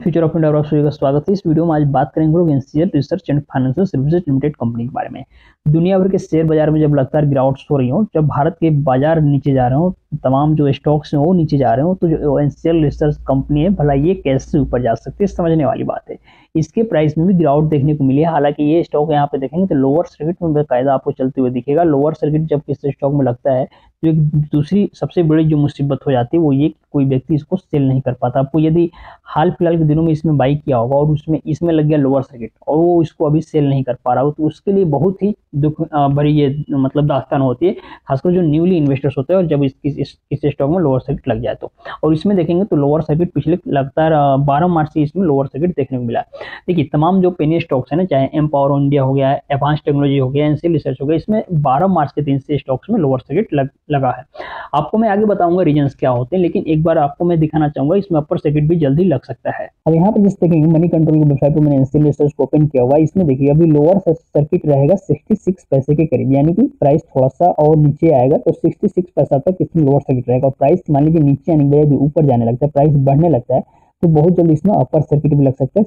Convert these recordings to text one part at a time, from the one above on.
Future of India, आप सभी का स्वागत है। इस वीडियो में आज बात करेंगे लोग NCL research and financial services limited company के बारे में। दुनिया भर के शेयर बाजार में जब लगातार गिरावट हो रही हो, जब भारत के बाजार नीचे जा रहे हो, तमाम जो स्टॉक्स हैं वो नीचे जा रहे हो, तो जो एनसीएल रिसर्च कंपनी है भला ये कैसे ऊपर जा सकती है, समझने वाली बात है। इसके प्राइस में भी गिरावट देखने को मिली है। हालांकि ये स्टॉक यहाँ पे देखेंगे तो लोअर सर्किट में बाकायदा आपको चलते हुए दिखेगा। लोअर सर्किट जब किसी स्टॉक में लगता है तो एक दूसरी सबसे बड़ी जो मुसीबत हो जाती है वो ये कि कोई व्यक्ति इसको सेल नहीं कर पाता। आपको यदि हाल फिलहाल के दिनों में इसमें बाई किया होगा और उसमें इसमें लग गया लोअर सर्किट और वो इसको अभी सेल नहीं कर पा रहा हो, तो उसके लिए बहुत ही दुख भरी ये मतलब दास्तान होती है, खासकर जो न्यूली इन्वेस्टर्स होते हैं। और जब इस स्टॉक में लोअर सर्किट लग जाए तो, और इसमें देखेंगे तो लोअर सर्किट पिछले लगातार 12 मार्च से इसमें लोअर सर्किट देखने को मिला। देखिए तमाम जो पेनी स्टॉक्स है ना, चाहे एमपावर इंडिया हो गया, एडवांस टेक्नोलॉजी हो गया, एनसीएल रिसर्च हो गया, इसमें 12 मार्च के दिन से स्टॉक्स में लोअर सर्किट लगा है। आपको मैं आगे बताऊंगा रीजंस क्या होते हैं, लेकिन एक बार आपको मैं दिखाना चाहूंगा इसमें अपर सर्किट भी जल्दी लग सकता है। अब यहाँ पर जिस देखेंगे मनी कंट्रोल की वेबसाइट पर मैंने एनसीएल रिसर्च को ओपन किया हुआ है। इसमें देखिए अभी लोअर सर्किट रहेगा 66 पैसे के करीब, यानी कि प्राइस थोड़ा सा और नीचे आएगा तो 66 पैसा तक इसमें लोअर सर्किट रहेगा। और प्राइस मान लीजिए नीचे आने के बजाय ऊपर जाने लगता है, प्राइस बढ़ने लगता है, तो बहुत जल्दी इसमें अपर सर्किट भी लग सकता है।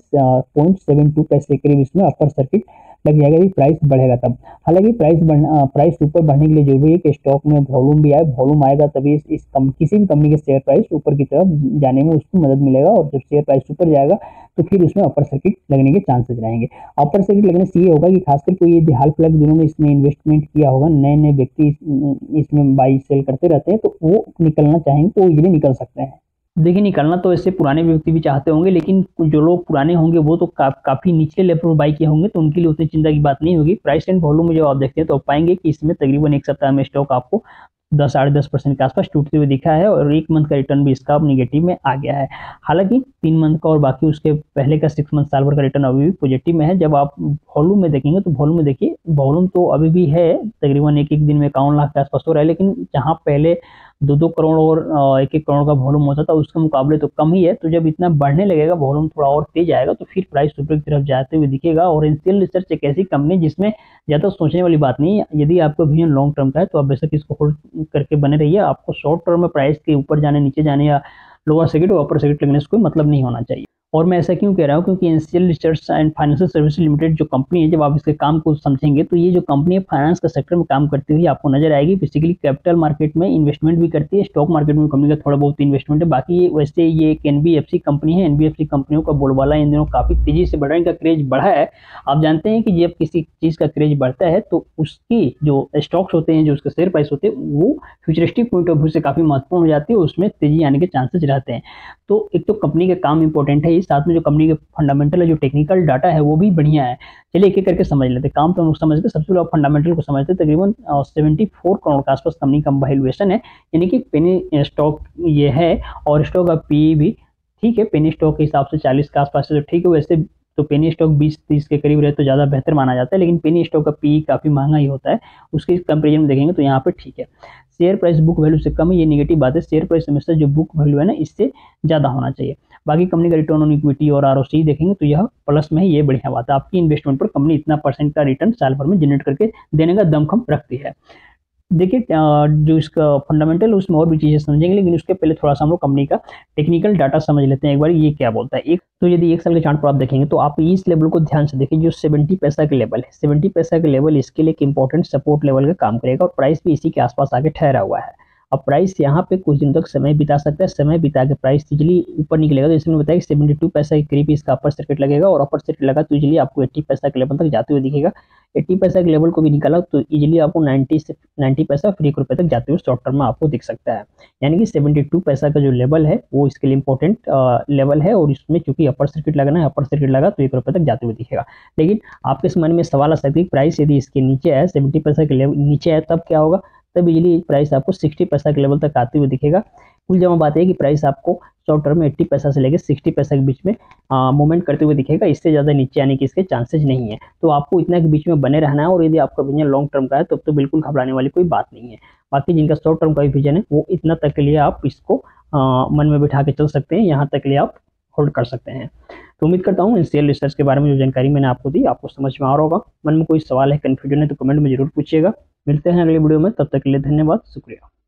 0.72 पैसे के करीब इसमें अपर सर्किट लग जाएगा यदि प्राइस बढ़ेगा तब। हालांकि प्राइस ऊपर बढ़ने के लिए जरूरी है कि स्टॉक में वॉल्यूम भी आए। वॉल्यूम आएगा तभी किसी भी कंपनी के शेयर प्राइस ऊपर की तरफ जाने में उसको मदद मिलेगा। और जब शेयर प्राइस ऊपर जाएगा तो फिर उसमें अपर सर्किट लगने के चांसेस रहेंगे। अपर सर्किट लगने से ये होगा कि खासकर कोई यदि हाल फिलहाल दिनों में इसमें इन्वेस्टमेंट किया होगा, नए नए व्यक्ति इसमें बाई सेल करते रहते हैं, तो वो निकलना चाहेंगे तो इजीली निकल सकते हैं। देखिए निकलना तो ऐसे पुराने व्यक्ति भी चाहते होंगे, लेकिन जो लोग पुराने होंगे वो तो काफी निचले लेवल पर बाई किए होंगे, तो उनके लिए उतनी चिंता की बात नहीं होगी। प्राइस एंड वॉल्यूम में जब आप देखते हैं तो आप पाएंगे कि इसमें तकरीबन एक सप्ताह में स्टॉक आपको 10-10.5% के आसपास टूटते हुए दिखा है, और एक मंथ का रिटर्न भी इसका अब निगेटिव में आ गया है। हालांकि 3 मंथ का और बाकी उसके पहले का 6 मंथ साल भर का रिटर्न अभी भी पॉजिटिव में है। जब आप वॉल्यूम में देखेंगे तो वॉल्यूम में देखिए वॉल्यूम तो अभी भी है, तकरीबन एक दिन में 51 लाख के आसपास हो रहा है, लेकिन जहां पहले 2-2 करोड़ और 1-1 करोड़ का वॉल्यूम होता था उसके मुकाबले तो कम ही है। तो जब इतना बढ़ने लगेगा, वॉल्यूम थोड़ा और तेज आएगा, तो फिर प्राइस ऊपर की तरफ जाते हुए दिखेगा। और एनसीएल रिसर्च एक ऐसी कंपनी जिसमें ज़्यादा सोचने वाली बात नहीं है। यदि आपका विजन लॉन्ग टर्म का है तो आप बेशक इसको होल्ड करके बने रहिए। आपको शॉर्ट टर्म में प्राइस के ऊपर जाने, नीचे जाने या लोअर सर्किट और अपर सर्किट लगने से कोई मतलब नहीं होना चाहिए। और मैं ऐसा क्यों कह रहा हूँ, क्योंकि NCL research and financial services limited जो कंपनी है, जब आप इसके काम को समझेंगे तो ये जो कंपनी है फाइनेंस के सेक्टर में काम करती हुई आपको नजर आएगी। बेसिकली कैपिटल मार्केट में इन्वेस्टमेंट भी करती है, स्टॉक मार्केट में कंपनी का थोड़ा बहुत इन्वेस्टमेंट है। बाकी वैसे ये एक एनबीएफसी कंपनी है। एनबीएफसी कंपनियों का बोलबाला इन दिनों काफी तेजी से बढ़ने का क्रेज बढ़ा है। आप जानते हैं कि जब किसी चीज का क्रेज बढ़ता है तो उसकी जो स्टॉक्स होते हैं, जो उसके शेयर प्राइस होते हैं, वो फ्यूचरिस्टिक पॉइंट ऑफ व्यू से काफी महत्वपूर्ण हो जाती है, उसमें तेजी आने के चांसेस रहते हैं। तो एक तो कंपनी का काम इंपॉर्टेंट है, साथ में जो कंपनी के फंडामेंटल है, जो टेक्निकल डाटा है वो भी बढ़िया है। चलिए एक एक करके समझ लेते हैं। काम तो हम लोग समझते हैं, सबसे पहले फंडामेंटल को समझते हैं। तकरीबन 74 करोड़ के आसपास कंपनी का वैल्यूएशन है, यानी कि पेनी स्टॉक ये है। और स्टॉक का पी भी ठीक है, पेनी स्टॉक के हिसाब से 40 के आसपास है, तो ठीक है। वैसे तो पेनी स्टॉक 20-30 के करीब रहे तो ज़्यादा बेहतर माना जाता है, लेकिन पेनी स्टॉक का पी काफ़ी महंगा ही होता है। उसके कंपेरिजन में देखेंगे तो यहाँ पे ठीक है। शेयर प्राइस बुक वैल्यू से कम है, ये नेगेटिव बात है। शेयर प्राइस हमेशा जो बुक वैल्यू है ना, इससे ज़्यादा होना चाहिए। बाकी कंपनी का रिटर्न ऑन इक्विटी और आरओसी देखेंगे तो यह प्लस में है, ये बढ़िया बात है। आपकी इन्वेस्टमेंट पर कंपनी इतना % का रिटर्न साल भर में जनरेट करके देने का दमखम रखती है। देखिए जो इसका फंडामेंटल उसमें और भी चीजें समझेंगे, लेकिन उसके पहले थोड़ा सा हम लोग कंपनी का टेक्निकल डाटा समझ लेते हैं एक बार, ये क्या बोलता है। एक तो यदि 1 साल के चार्ट पर आप देखेंगे तो आप इस लेवल को ध्यान से देखिए, जो 70 पैसा के लेवल है, 70 पैसा के लेवल इसके लिए एक इंपॉर्टेंट सपोर्ट लेवल का काम करेगा, और प्राइस भी इसी के आसपास आके ठहरा हुआ है। अब प्राइस यहाँ पे कुछ दिन तक समय बिता सकता है, समय बिता के प्राइस इजिली ऊपर निकलेगा। तो इसमें बताया कि 72 पैसा के करीब इसका अपर सर्किट लगेगा, और अपर सर्किट लगा तो इजिली आपको 80 पैसा के लेवल तक जाते हुए दिखेगा। 80 पैसा के लेवल को भी निकाला तो इजिली आपको 90 पैसा फिर 1 रुपये तक जाते हुए शॉर्ट टर्म में आपको दिख सकता है। यानी कि 72 पैसा का जो लेवल है वो इसके लिए इंपॉर्टेंट लेवल है, और इसमें चूंकि अपर सर्किट लगना है, अपर सर्किट लगा तो 1 रुपये तक जाते हुए दिखेगा। लेकिन आपके मन में सवाल आ सकता है कि प्राइस यदि इसके नीचे आए, 70 पैसा के लेवल नीचे आए, तब क्या होगा। तब इजिली प्राइस आपको 60 पैसा के लेवल तक आते हुए दिखेगा। कुल जमा बात है कि प्राइस आपको शॉर्ट टर्म में 80 पैसा से लेकर 60 पैसा के बीच में मूवमेंट करते हुए दिखेगा। इससे ज़्यादा नीचे आने के इसके चांसेस नहीं है। तो आपको इतना के बीच में बने रहना है, और यदि आपका विजन लॉन्ग टर्म का है तब तो बिल्कुल घबराने वाली कोई बात नहीं है। बाकी जिनका शॉर्ट टर्म का विजन है वो इतना तक के लिए आप इसको मन में बिठा के चल सकते हैं, यहाँ तक के लिए आप होल्ड कर सकते हैं। तो उम्मीद करता हूँ एनसीएल रिसर्च के बारे में जो जानकारी मैंने आपको दी आपको समझ में आ रहा होगा। मन में कोई सवाल है, कन्फ्यूजन है तो कमेंट में जरूर पूछिएगा। मिलते हैं अगले वीडियो में, तब तक के लिए धन्यवाद, शुक्रिया।